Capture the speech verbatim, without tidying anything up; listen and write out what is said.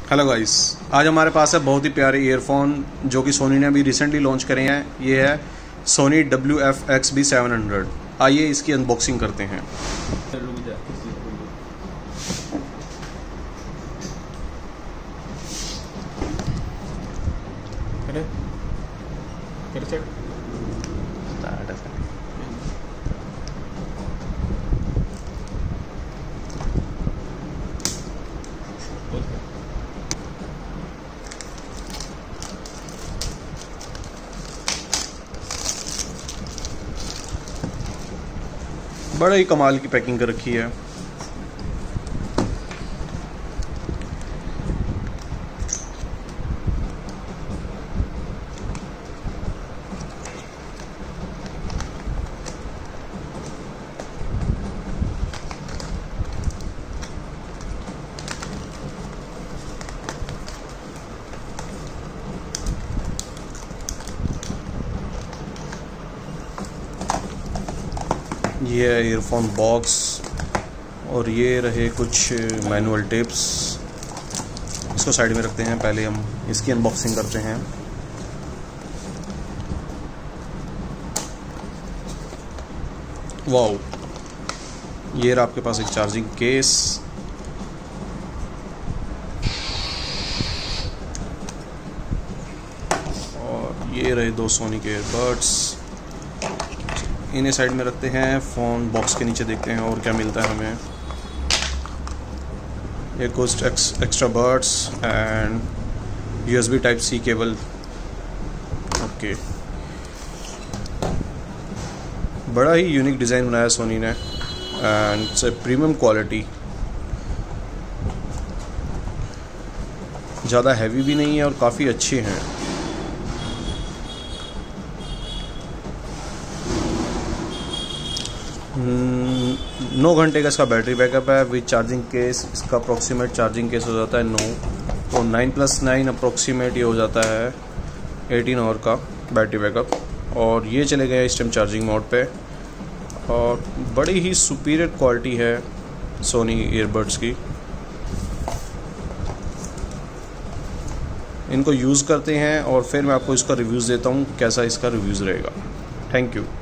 Hello guys, आज हमारे पास है बहुत ही प्यारे ईयरफोन जो कि सोनी ने अभी रिसेंटली लॉन्च करे हैं। ये है Sony W F X B seven hundred. आइए इसकी अनबॉक्सिंग करते हैं। बड़ा ही कमाल की पैकिंग कर रखी है। ये है ईयरफोन बॉक्स और ये रहे कुछ मैनुअल टिप्स। इसको साइड में रखते हैं, पहले हम इसकी अनबॉक्सिंग करते हैं। वाओ, ये रहा आपके पास एक चार्जिंग केस। और ये रहे दो सोनी के ईयरबड्स। इन्हें साइड में रखते हैं, फ़ोन बॉक्स के नीचे देखते हैं और क्या मिलता है हमें। ये कुछ extra buds and USB type C cable. Okay, बड़ा ही यूनिक डिज़ाइन बनाया सोनी ने and it's a premium quality. ज़्यादा हैवी भी नहीं है और काफ़ी अच्छे हैं। नौ घंटे का इसका बैटरी बैकअप है विद चार्जिंग केस। इसका अप्रोक्सीमेट चार्जिंग केस हो जाता है नौ, तो नाइन प्लस नाइन अप्रोक्सीमेट ये हो जाता है एटीन आवर का बैटरी बैकअप। और ये चले गए इस टाइम चार्जिंग मोड पे। और बड़ी ही सुपीरियर क्वालिटी है सोनी ईयरबड्स की। इनको यूज़ करते हैं और फिर मैं आपको इसका रिव्यूज़ देता हूँ, कैसा इसका रिव्यूज़ रहेगा। Thank you.